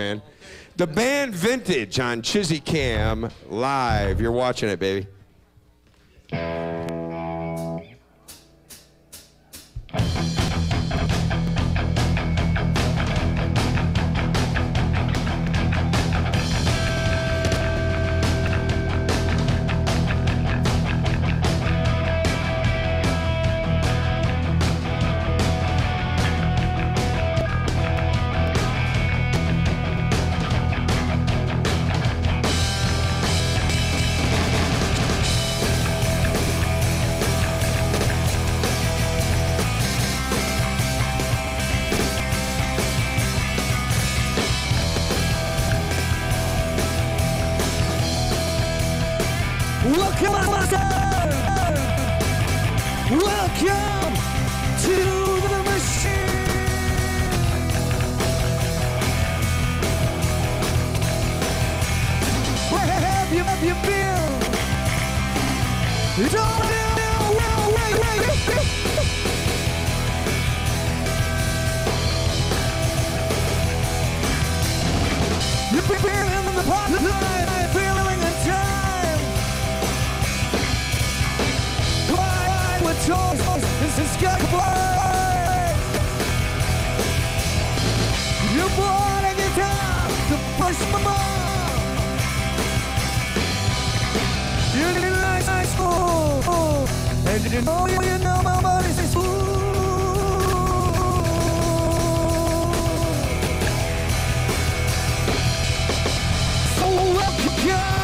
man. The band Vintage on Chizzy Cam live. You're watching it, baby. Welcome to the machine. Where have you been? Don't you've been in the pot tonight, feeling the time. With toys, this is Café. You bought a guitar to push my mom. You did nice school, and you know my body's fool. So welcome.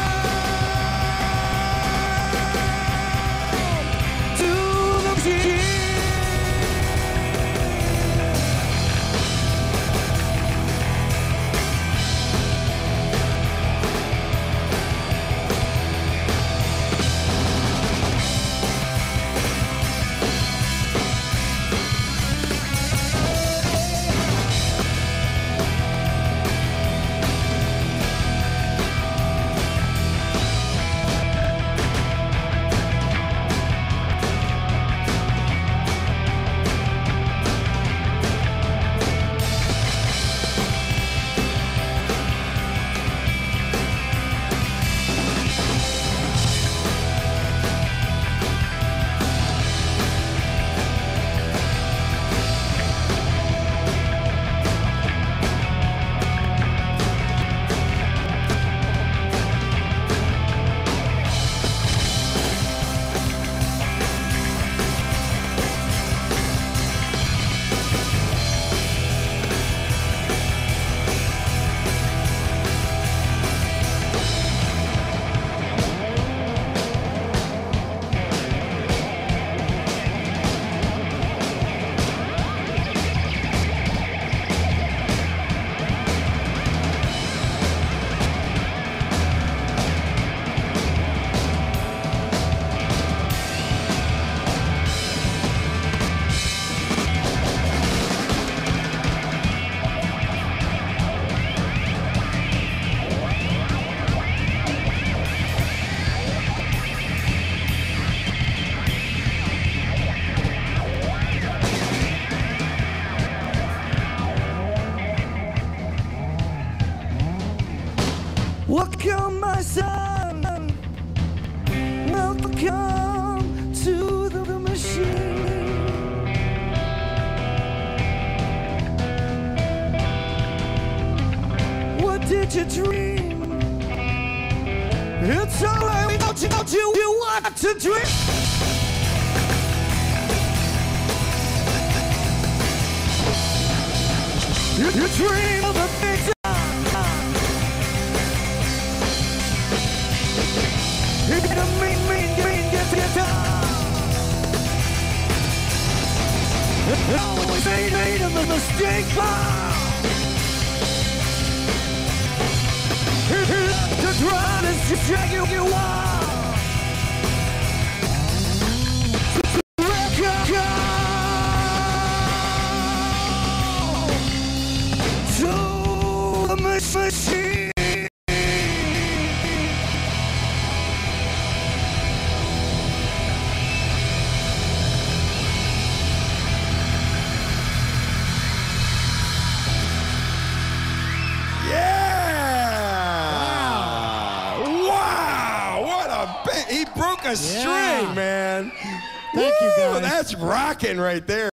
Welcome, my son. Welcome to the machine. What did you dream? It's alright, don't you want to dream? You dream of a big time. You're gonna mean guitar. Always made of a mistake bomb. The drum is just drag you on. To the machine. Yeah! He broke a string, man. Thank you, Woo, guys. That's rocking right there.